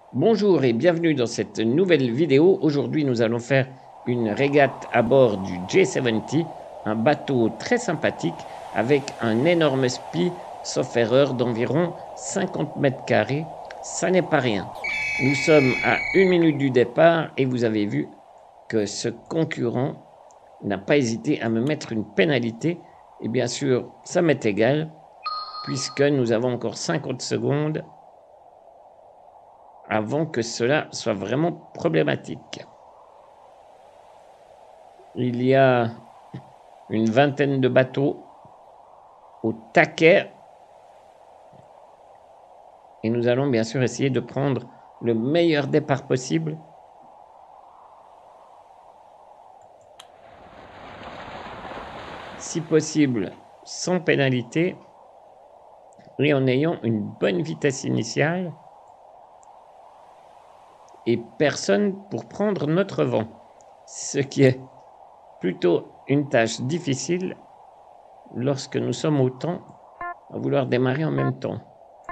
Bonjour et bienvenue dans cette nouvelle vidéo. Aujourd'hui, nous allons faire une régate à bord du J70, un bateau très sympathique avec un énorme spi, sauf erreur, d'environ 50 mètres carrés. Ça n'est pas rien. Nous sommes à 1 minute du départ et vous avez vu que ce concurrent n'a pas hésité à me mettre une pénalité. Et bien sûr, ça m'est égal puisque nous avons encore 50 secondes avant que cela soit vraiment problématique. Il y a une vingtaine de bateaux au taquet et nous allons bien sûr essayer de prendre le meilleur départ possible. Si possible, sans pénalité et en ayant une bonne vitesse initiale et personne pour prendre notre vent, ce qui est plutôt une tâche difficile lorsque nous sommes autant à vouloir démarrer en même temps.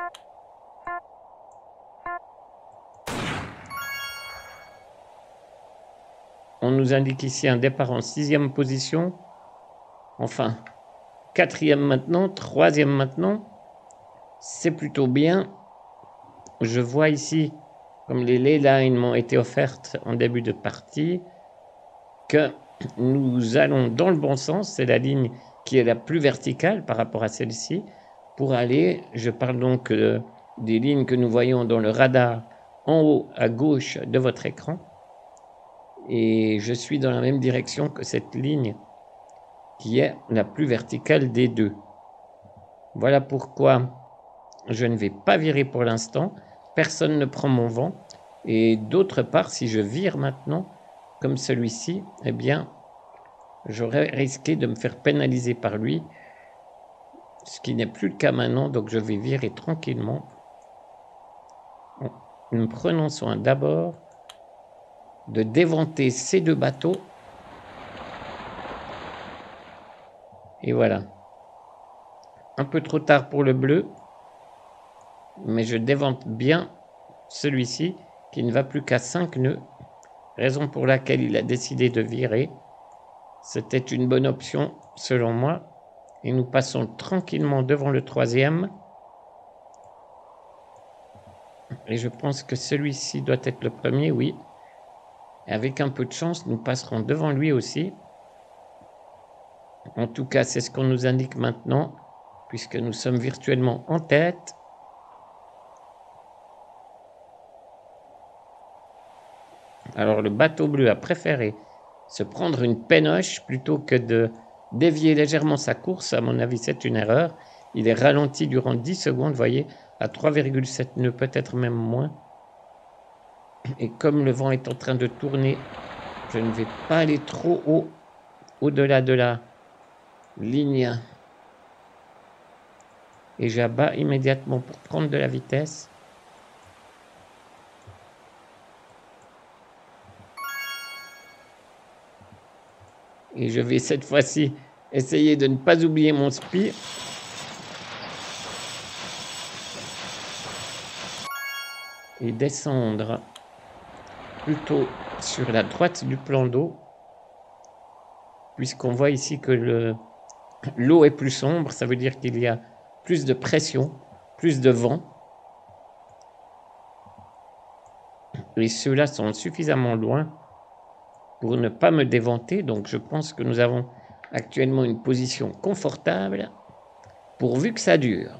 On nous indique ici un départ en 6e position, enfin 4e maintenant, 3e maintenant, c'est plutôt bien. Je vois ici, comme les ley lines m'ont été offertes en début de partie, que nous allons dans le bon sens, c'est la ligne qui est la plus verticale par rapport à celle-ci, pour aller, je parle donc des lignes que nous voyons dans le radar en haut à gauche de votre écran, et je suis dans la même direction que cette ligne qui est la plus verticale des deux. Voilà pourquoi je ne vais pas virer pour l'instant, personne ne prend mon vent, et d'autre part, si je vire maintenant, comme celui-ci, eh bien, j'aurais risqué de me faire pénaliser par lui, ce qui n'est plus le cas maintenant, donc je vais virer tranquillement. Nous prenons soin d'abord de déventer ces deux bateaux. Et voilà. Un peu trop tard pour le bleu, mais je dévente bien celui-ci qui ne va plus qu'à 5 nœuds, raison pour laquelle il a décidé de virer. C'était une bonne option selon moi. Et nous passons tranquillement devant le 3e. Et je pense que celui-ci doit être le premier, oui. Et avec un peu de chance, nous passerons devant lui aussi. En tout cas, c'est ce qu'on nous indique maintenant, puisque nous sommes virtuellement en tête. Alors le bateau bleu a préféré se prendre une pénoche plutôt que de dévier légèrement sa course. À mon avis, c'est une erreur. Il est ralenti durant 10 secondes, vous voyez, à 3,7 nœuds, peut-être même moins. Et comme le vent est en train de tourner, je ne vais pas aller trop haut, au-delà de la ligne. Et j'abats immédiatement pour prendre de la vitesse. Et je vais cette fois-ci essayer de ne pas oublier mon spi. Et descendre plutôt sur la droite du plan d'eau, puisqu'on voit ici que l'eau est plus sombre, ça veut dire qu'il y a plus de pression, plus de vent. Et ceux-là sont suffisamment loin pour ne pas me déventer, donc je pense que nous avons actuellement une position confortable, pourvu que ça dure.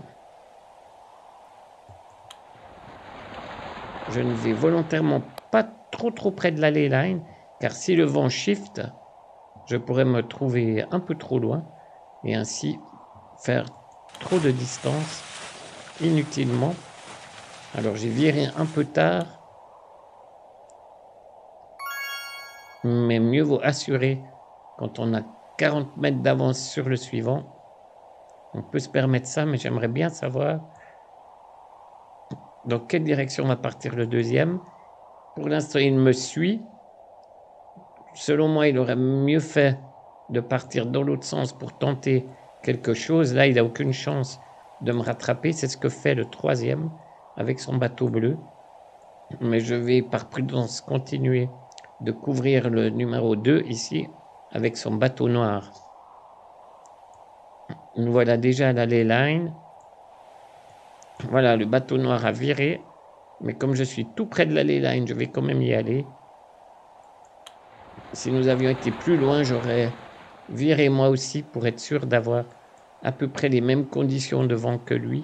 Je ne vais volontairement pas trop près de la ley line, car si le vent shift, je pourrais me trouver un peu trop loin et ainsi faire trop de distance inutilement. Alors j'ai viré un peu tard, mais mieux vaut assurer quand on a 40 mètres d'avance sur le suivant. On peut se permettre ça, mais j'aimerais bien savoir dans quelle direction va partir le deuxième. Pour l'instant, il me suit. Selon moi, il aurait mieux fait de partir dans l'autre sens pour tenter quelque chose. Là, il n'a aucune chance de me rattraper. C'est ce que fait le 3e avec son bateau bleu. Mais je vais par prudence continuer de couvrir le numéro 2 ici avec son bateau noir. Nous voilà déjà à la ley line. Voilà, le bateau noir a viré. Mais comme je suis tout près de la ley line, je vais quand même y aller. Si nous avions été plus loin, j'aurais viré moi aussi pour être sûr d'avoir à peu près les mêmes conditions de vent que lui.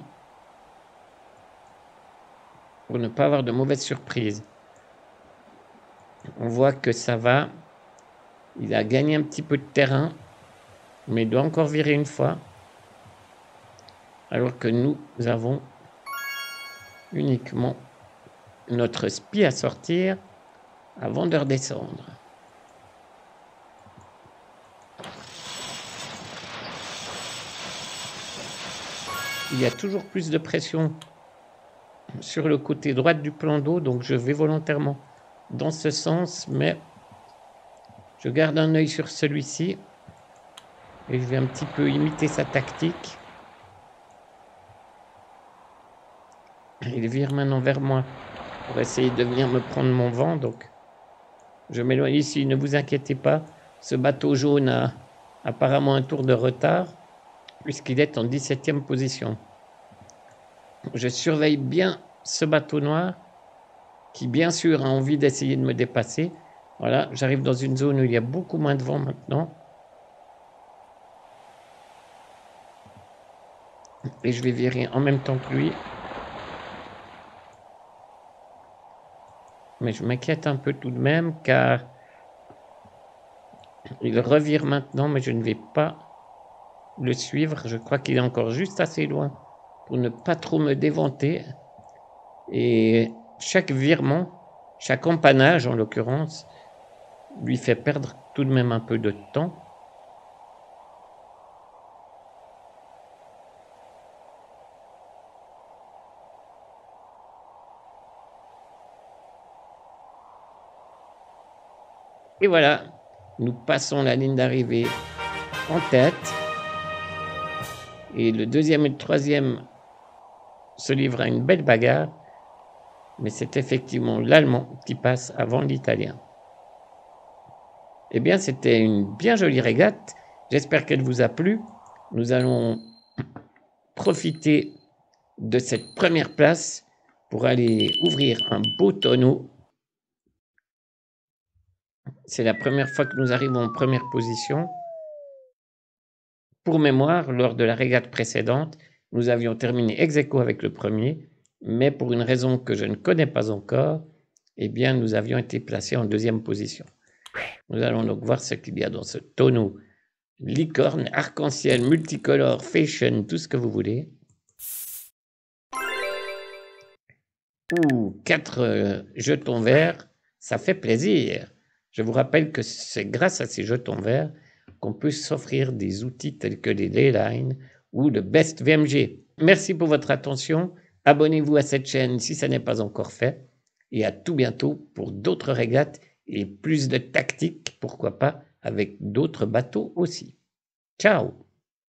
Pour ne pas avoir de mauvaises surprises. On voit que ça va. Il a gagné un petit peu de terrain, mais il doit encore virer une fois. Alors que nous avons uniquement notre spi à sortir avant de redescendre. Il y a toujours plus de pression sur le côté droit du plan d'eau, donc je vais volontairement dans ce sens, mais je garde un œil sur celui-ci et je vais un petit peu imiter sa tactique. Il vire maintenant vers moi pour essayer de venir me prendre mon vent, donc je m'éloigne ici, ne vous inquiétez pas. Ce bateau jaune a apparemment un tour de retard puisqu'il est en 17e position. Je surveille bien ce bateau noir qui bien sûr a envie d'essayer de me dépasser. Voilà, j'arrive dans une zone où il y a beaucoup moins de vent maintenant. Et je vais virer en même temps que lui. Mais je m'inquiète un peu tout de même car il revire maintenant, mais je ne vais pas le suivre. Je crois qu'il est encore juste assez loin pour ne pas trop me déventer. Et chaque virement, chaque empannage en l'occurrence, lui fait perdre tout de même un peu de temps. Et voilà, nous passons la ligne d'arrivée en tête. Et le deuxième et le troisième se livrent à une belle bagarre. Mais c'est effectivement l'Allemand qui passe avant l'Italien. Eh bien, c'était une bien jolie régate. J'espère qu'elle vous a plu. Nous allons profiter de cette première place pour aller ouvrir un beau tonneau. C'est la première fois que nous arrivons en première position. Pour mémoire, lors de la régate précédente, nous avions terminé ex aequo avec le premier, mais pour une raison que je ne connais pas encore, eh bien, nous avions été placés en deuxième position. Nous allons donc voir ce qu'il y a dans ce tonneau. Licorne, arc-en-ciel, multicolore, fashion, tout ce que vous voulez. Ouh, 4 jetons verts, ça fait plaisir. Je vous rappelle que c'est grâce à ces jetons verts qu'on peut s'offrir des outils tels que les Leyline ou le Best VMG. Merci pour votre attention. Abonnez-vous à cette chaîne si ça n'est pas encore fait. Et à tout bientôt pour d'autres régates et plus de tactiques, pourquoi pas, avec d'autres bateaux aussi. Ciao!